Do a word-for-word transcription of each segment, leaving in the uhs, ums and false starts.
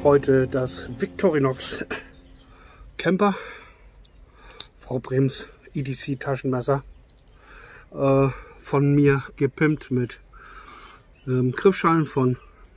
heute das Victorinox Camper, Frau Brems E D C Taschenmesser, äh, von mir gepimpt mit ähm, Griffschalen von,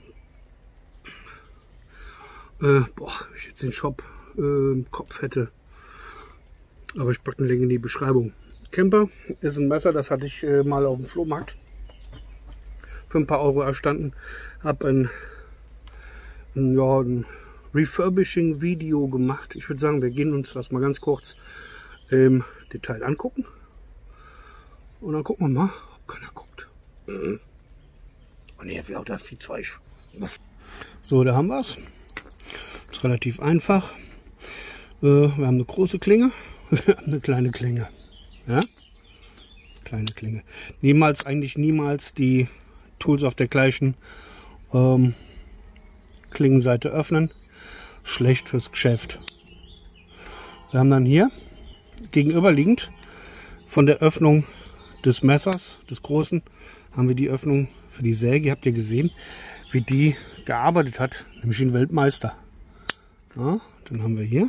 äh, boah, wenn ich jetzt den Shop äh, im Kopf hätte, aber ich packe einen Link in die Beschreibung. Camper ist ein Messer, das hatte ich äh, mal auf dem Flohmarkt für ein paar Euro erstanden. Habe ein, ein, ja, ein Refurbishing-Video gemacht. Ich würde sagen, wir gehen uns das mal ganz kurz im Detail angucken. Und dann gucken wir mal, ob keiner guckt. Und hier wird lauter viel Zeug. So, da haben wir es. Ist relativ einfach. Äh, wir haben eine große Klinge, wir haben eine kleine Klinge. Ja? Kleine Klinge. Niemals, eigentlich niemals die Tools auf der gleichen ähm, Klingenseite öffnen. Schlecht fürs Geschäft. Wir haben dann hier gegenüberliegend von der Öffnung des Messers, des großen, haben wir die Öffnung für die Säge. Habt ihr gesehen, wie die gearbeitet hat? Nämlich ein Weltmeister. Ja, dann haben wir hier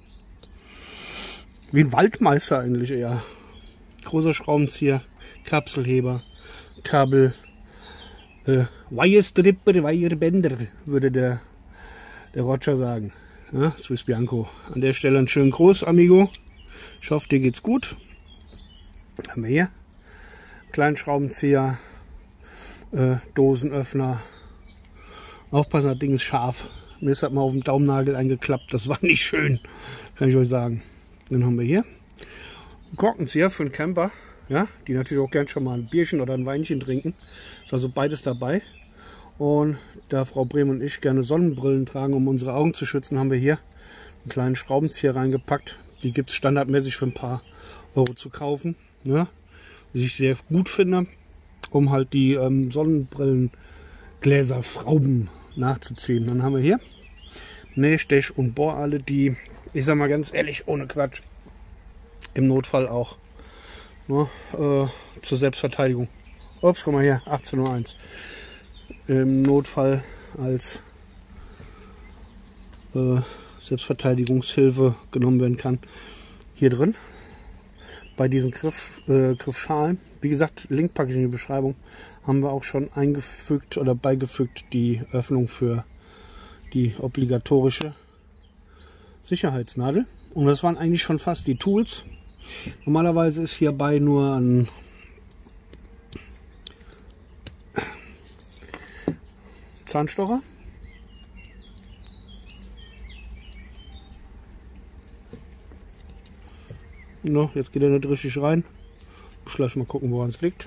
wie ein Waldmeister eigentlich eher. Großer Schraubenzieher, Kapselheber, Kabel, äh, Wirestripper, Wirebänder, würde der, der Roger sagen. Ja, Swiss Bianco. An der Stelle einen schönen Gruß, Amigo. Ich hoffe, dir geht's gut. Haben wir hier kleinen Schraubenzieher, äh, Dosenöffner. Aufpassen, das Ding ist scharf. Mir ist das mal auf dem Daumennagel eingeklappt. Das war nicht schön, kann ich euch sagen. Dann haben wir hier einen Korkenzieher für einen Camper, ja, die natürlich auch gern schon mal ein Bierchen oder ein Weinchen trinken. Ist also beides dabei. Und da Frau Brehm und ich gerne Sonnenbrillen tragen, um unsere Augen zu schützen, haben wir hier einen kleinen Schraubenzieher reingepackt. Die gibt es standardmäßig für ein paar Euro zu kaufen, ja, was ich sehr gut finde, um halt die ähm, Sonnenbrillengläser, Schrauben nachzuziehen. Dann haben wir hier Näh-, Stech- und Bohralle, die, ich sag mal ganz ehrlich, ohne Quatsch, im Notfall auch, ne, äh, zur Selbstverteidigung. Ups, guck mal hier, achtzehn Uhr eins. Im Notfall als äh, Selbstverteidigungshilfe genommen werden kann. Hier drin, bei diesen Griff, äh, Griffschalen, wie gesagt, Link packe ich in die Beschreibung, haben wir auch schon eingefügt oder beigefügt die Öffnung für die obligatorische Sicherheitsnadel. Und das waren eigentlich schon fast die Tools. Normalerweise ist hierbei nur ein Zahnstocher. No, jetzt geht er nicht richtig rein. Ich gleich mal gucken, woran es liegt.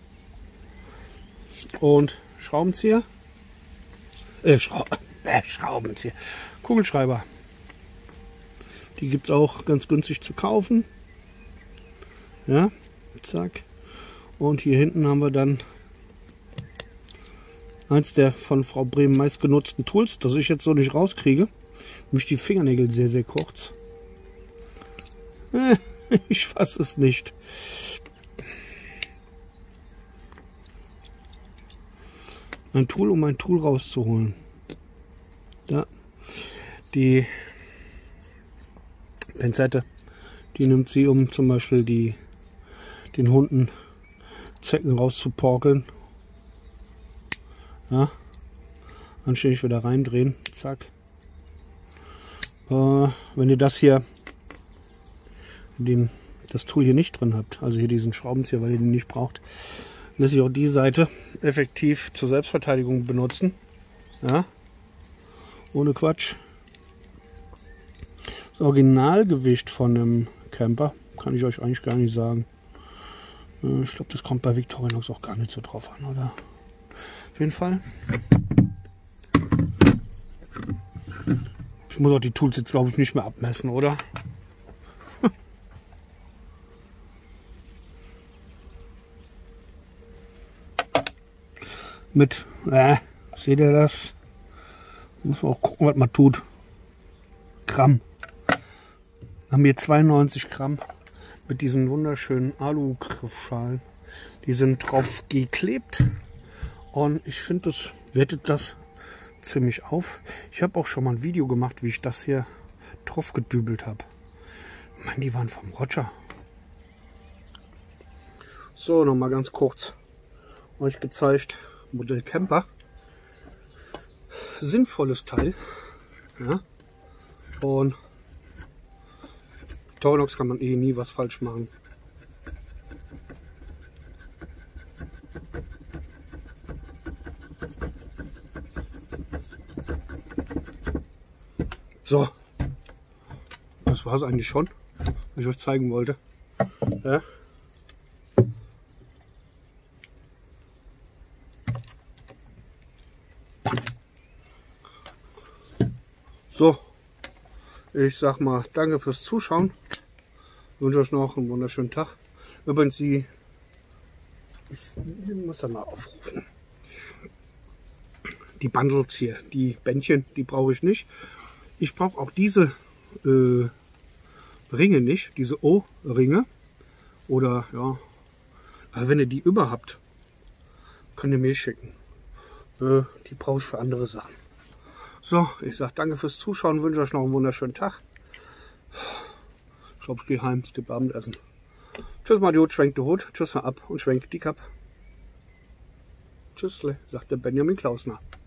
Und Schraubenzieher. Äh, Schraub äh, Schraubenzieher. Kugelschreiber. Die gibt es auch ganz günstig zu kaufen. Ja, zack. Und hier hinten haben wir dann eins der von Frau Brehm meist genutzten Tools, das ich jetzt so nicht rauskriege. Nämlich die Fingernägel sehr, sehr kurz. Ich fasse es nicht. Ein Tool, um ein Tool rauszuholen. Ja. Die Pinzette, die nimmt sie, um zum Beispiel die, den Hunden Zecken rauszuporkeln. Ja. Anständig wieder reindrehen. Zack. Äh, wenn ihr das hier, den, das Tool hier nicht drin habt, also hier diesen Schraubenzieher, weil ihr den nicht braucht, lässt sich auch die Seite effektiv zur Selbstverteidigung benutzen. Ja. Ohne Quatsch. Das Originalgewicht von einem Camper kann ich euch eigentlich gar nicht sagen. Ich glaube, das kommt bei Victorinox auch gar nicht so drauf an, oder? Auf jeden Fall. Ich muss auch die Tools jetzt, glaube ich, nicht mehr abmessen, oder? Mit, äh, seht ihr das? Muss man auch gucken, was man tut. Gramm. Haben wir zweiundneunzig Gramm mit diesen wunderschönen Alu-Griffschalen. Die sind drauf geklebt. Und ich finde, das wertet das ziemlich auf. Ich habe auch schon mal ein Video gemacht, wie ich das hier drauf gedübelt habe. Mann, die waren vom Roger. So, noch mal ganz kurz euch gezeigt. Modell Camper. Sinnvolles Teil. Ja. Und Tornox kann man eh nie was falsch machen. So, das war es eigentlich schon, was ich euch zeigen wollte. Ja. So, ich sag mal danke fürs Zuschauen. Ich wünsche euch noch einen wunderschönen Tag. Übrigens, die, ich muss da mal aufrufen. Die Bundles hier, die Bändchen, die brauche ich nicht. Ich brauche auch diese äh, Ringe nicht, diese O-Ringe. Oder ja, aber wenn ihr die über habt, könnt ihr mir schicken. Äh, die brauche ich für andere Sachen. So, ich sage danke fürs Zuschauen, wünsche euch noch einen wunderschönen Tag. Ich glaube, ich gehe heim, es gibt Abendessen. Tschüss, Mario, schwenkt die Hut, tschüss, ab und schwenkt die Kapp. Tschüssle, sagt der Benjamin Klausner.